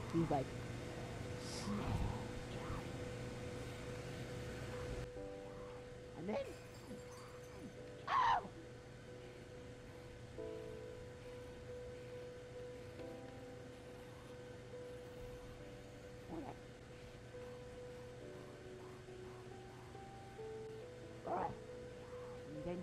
He's like, and then, oh! Alright. And then,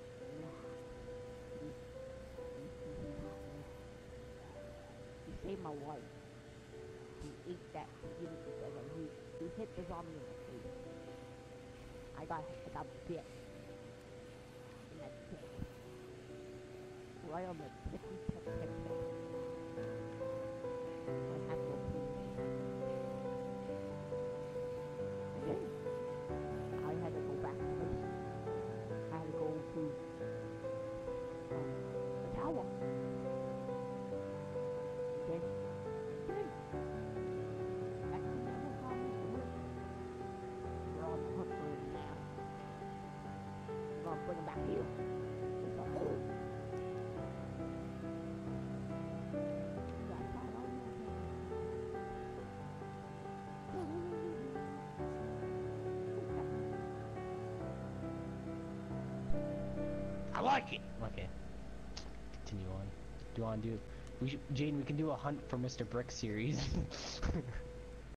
he saved my wife. He ate that, he hit the zombie in the face. I got bit. And that bit. Right on the tippy tip tip tip. I had to go again. I had to go back to this. I had to go to the tower. Again. Back to the other problems to work. We're on the hunt for him now. We're gonna bring him back here. It's a hole. I like it! Okay. Continue on. Do you want to do... Jaden, we can do a Hunt for Mr. Brick series.